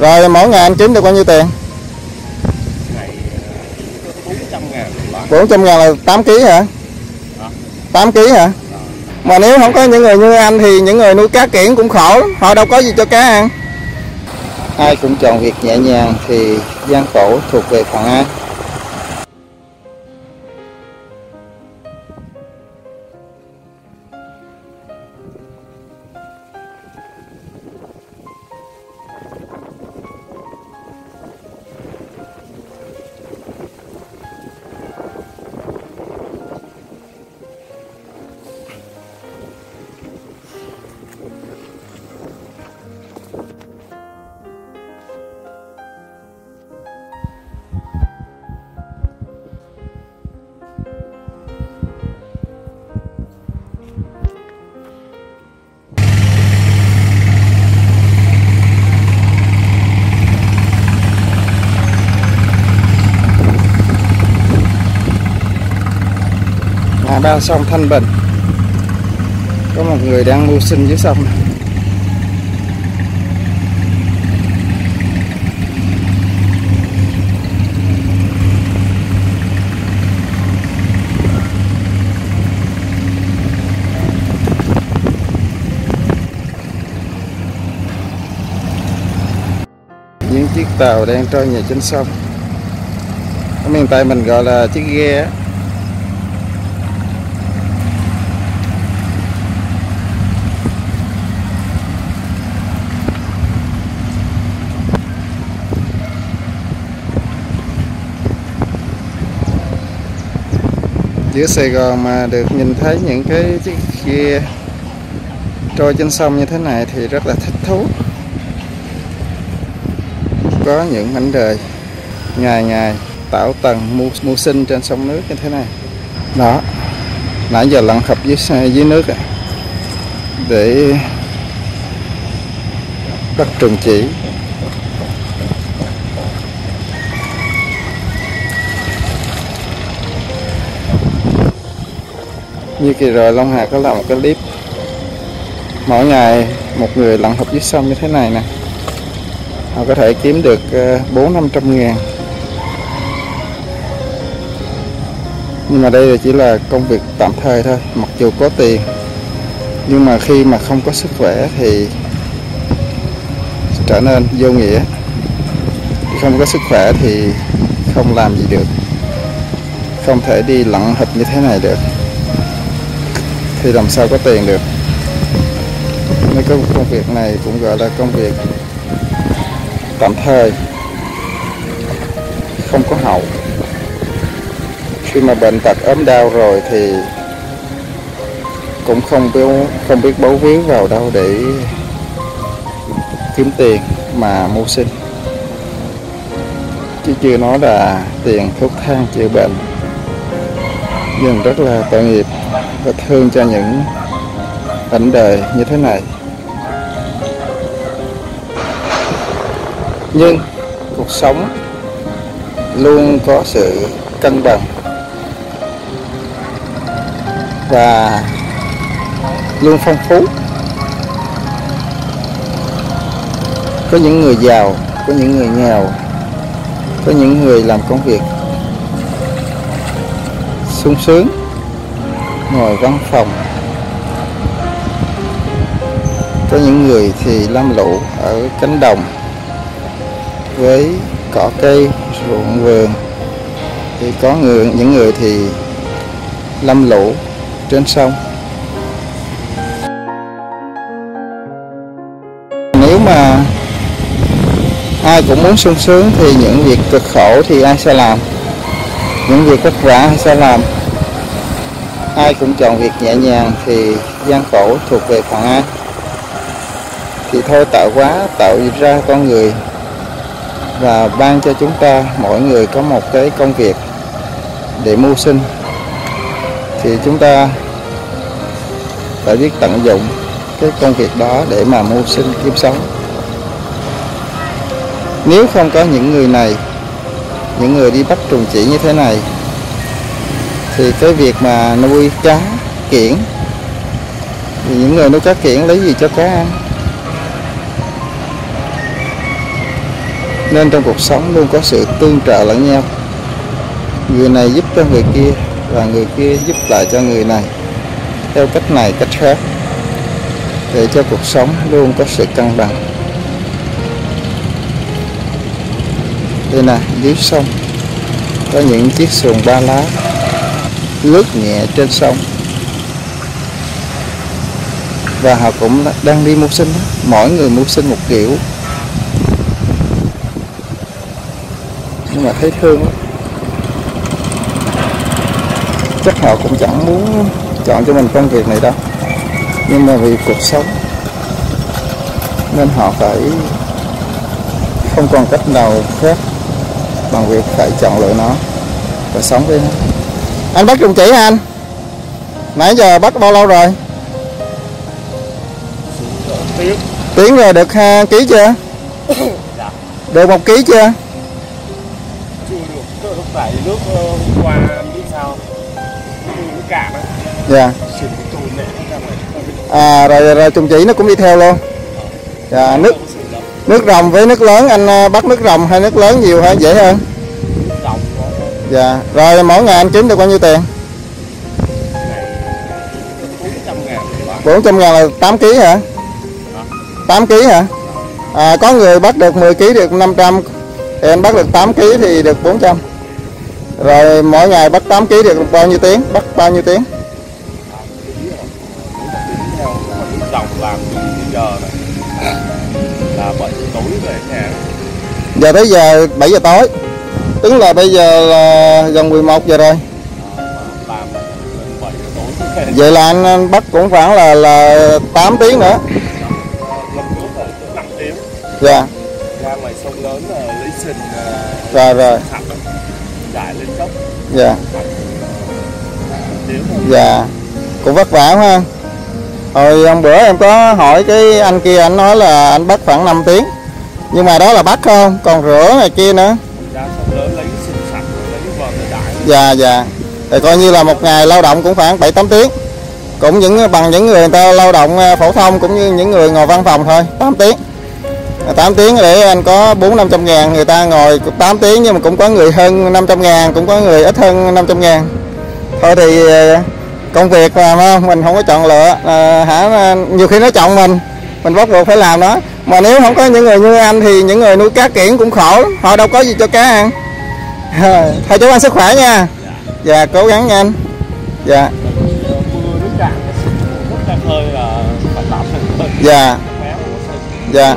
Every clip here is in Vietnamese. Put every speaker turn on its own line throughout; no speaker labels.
Rồi mỗi ngày anh kiếm được bao nhiêu tiền?
Ngày 400.000.
400.000 là 8 kg hả? 8 kg hả? Mà nếu không có những người như anh thì những người nuôi cá kiển cũng khổ lắm, họ đâu có gì cho cá ăn. Ai cũng chọn việc nhẹ nhàng thì gian khổ thuộc về phần ai. Ba sông Thanh Bình, có một người đang mưu sinh dưới sông. Những chiếc tàu đang trôi nhẹ trên sông, ở miền Tây mình gọi là chiếc ghe. Giữa Sài Gòn mà được nhìn thấy những cái chiếc ghe trôi trên sông như thế này thì rất là thích thú. Có những mảnh đời ngày ngày tảo tần mưu sinh trên sông nước như thế này. Đó, nãy giờ lặn khập dưới nước để bắt trùng chỉ. Như kỳ rồi Long Hà có làm một cái clip mỗi ngày một người lặn học dưới sông như thế này nè, họ có thể kiếm được 400-500 ngàn. Nhưng mà đây chỉ là công việc tạm thời thôi, mặc dù có tiền nhưng mà khi mà không có sức khỏe thì trở nên vô nghĩa. Không có sức khỏe thì không làm gì được, không thể đi lặn hụp như thế này được, thì làm sao có tiền được. Mấy cái công việc này cũng gọi là công việc tạm thời, không có hậu. Khi mà bệnh tật ốm đau rồi thì cũng không biết bấu víu vào đâu để kiếm tiền mà mưu sinh, chứ chưa nói là tiền thuốc thang chữa bệnh. Nhưng rất là tội nghiệp và thương cho những cảnh đời như thế này. Nhưng cuộc sống luôn có sự cân bằng và luôn phong phú. Có những người giàu, có những người nghèo, có những người làm công việc sung sướng ngồi văn phòng, có những người thì lam lũ ở cánh đồng với cỏ cây ruộng vườn, thì có những người thì lam lũ trên sông. Nếu mà ai cũng muốn sung sướng thì những việc cực khổ thì ai sẽ làm, những việc vất vả ai sẽ làm. Ai cũng chọn việc nhẹ nhàng thì gian khổ thuộc về phần ai. Thì thôi tạo hóa tạo ra con người và ban cho chúng ta mỗi người có một cái công việc để mưu sinh, thì chúng ta phải biết tận dụng cái công việc đó để mà mưu sinh kiếm sống. Nếu không có những người này, những người đi bắt trùng chỉ như thế này, thì cái việc mà nuôi cá kiển thì những người nuôi cá kiển lấy gì cho cá ăn? Nên trong cuộc sống luôn có sự tương trợ lẫn nhau. Người này giúp cho người kia và người kia giúp lại cho người này theo cách này cách khác, để cho cuộc sống luôn có sự cân bằng. Đây nè, dưới sông có những chiếc xuồng ba lá lướt nhẹ trên sông, và họ cũng đang đi mưu sinh. Mỗi người mưu sinh một kiểu, nhưng mà thấy thương lắm. Chắc họ cũng chẳng muốn chọn cho mình công việc này đâu, nhưng mà vì cuộc sống nên họ phải không còn cách nào khác bằng việc phải chọn lựa nó và sống với nó. Anh bắt trùng chỉ hả anh? Nãy giờ bắt bao lâu rồi? Tiếng rồi, được 2 ký chưa? Được 1 ký chưa?
Chưa được, phải nước qua biết sao? Nước cạn á.
Dạ. Rồi trùng chỉ nó cũng đi theo luôn. Dạ, nước rồng với nước lớn, anh bắt nước rồng hay nước lớn nhiều hay dễ hơn? Dạ, rồi mỗi ngày anh kiếm được bao nhiêu tiền? 400.000 là 8 kg hả? 8 kg hả? Có người bắt được 10 kg được 500, thì anh bắt được 8 kg thì được 400. Rồi mỗi ngày bắt 8 kg được bao nhiêu tiếng? Bắt bao nhiêu tiếng?
Rồng làm giờ này là 7 giờ tối về nhà.
Giờ tới giờ 7 giờ tối, tức là bây giờ là gần 11 giờ rồi.
Làm 7 giờ tối.
Vậy là anh bắt cũng khoảng là 8 tiếng nữa.
Lần trước là 5 tiếng.
Dạ.
Ra ngoài sông lớn là lấy sình
rồi
sạch giải lên dốc.
Dạ. Dạ. Cũng vất vả ha. Hồi hôm bữa em có hỏi cái anh kia, anh nói là anh bắt khoảng 5 tiếng. Nhưng mà đó là bắt không, còn rửa này kia nữa.
Ra sông lớn lấy sình sạch, lấy vợt để đại.
Dạ, dạ. Thì coi như là một ngày lao động cũng khoảng 7-8 tiếng. Cũng bằng những người ta lao động phổ thông cũng như những người ngồi văn phòng thôi, 8 tiếng. 8 tiếng để anh có 400-500 ngàn. Người ta ngồi 8 tiếng nhưng mà cũng có người hơn 500 ngàn, cũng có người ít hơn 500 ngàn. Thôi thì công việc mà mình không có chọn lựa, nhiều khi nó chọn mình bắt buộc phải làm nó. Mà nếu không có những người như anh thì những người nuôi cá kiển cũng khổ, họ đâu có gì cho cá ăn. Thôi chúc anh sức khỏe nha. Dạ, cố gắng nha anh. Dạ.
Mưa nước cạn, nước ra khơi là phải tạm thời.
Dạ. Dạ.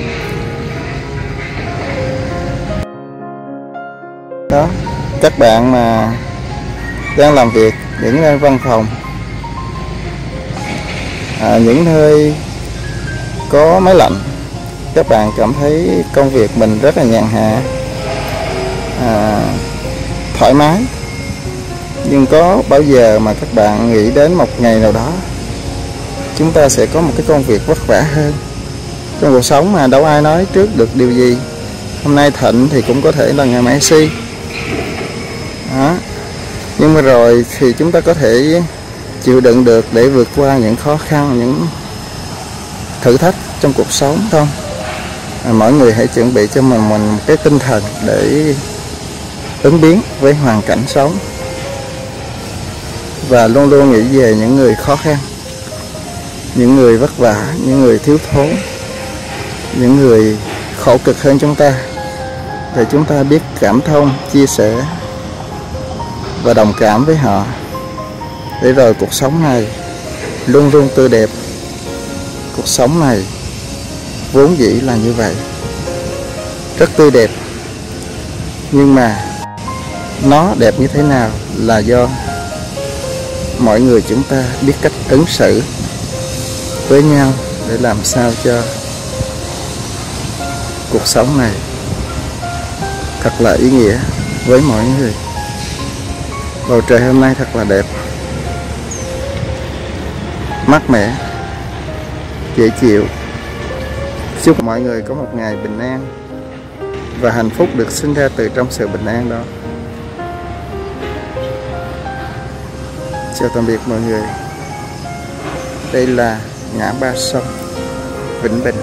Đó, các bạn mà đang làm việc những nơi văn phòng, những nơi có máy lạnh, các bạn cảm thấy công việc mình rất là nhàn hạ, thoải mái. Nhưng có bao giờ mà các bạn nghĩ đến một ngày nào đó chúng ta sẽ có một cái công việc vất vả hơn? Trong cuộc sống mà đâu ai nói trước được điều gì. Hôm nay thịnh thì cũng có thể là ngày mai suy. Đó. Nhưng mà rồi thì chúng ta có thể chịu đựng được để vượt qua những khó khăn, những thử thách trong cuộc sống không? Mỗi người hãy chuẩn bị cho mình một cái tinh thần để ứng biến với hoàn cảnh sống, và luôn luôn nghĩ về những người khó khăn, những người vất vả, những người thiếu thốn, những người khổ cực hơn chúng ta, để chúng ta biết cảm thông, chia sẻ và đồng cảm với họ, để rồi cuộc sống này luôn luôn tươi đẹp. Cuộc sống này vốn dĩ là như vậy, rất tươi đẹp, nhưng mà nó đẹp như thế nào là do mọi người chúng ta biết cách ứng xử với nhau để làm sao cho cuộc sống này thật là ý nghĩa với mọi người. Bầu trời hôm nay thật là đẹp, mát mẻ, dễ chịu. Chúc mọi người có một ngày bình an và hạnh phúc được sinh ra từ trong sự bình an đó. Chào tạm biệt mọi người. Đây là ngã ba sông Vĩnh Bình.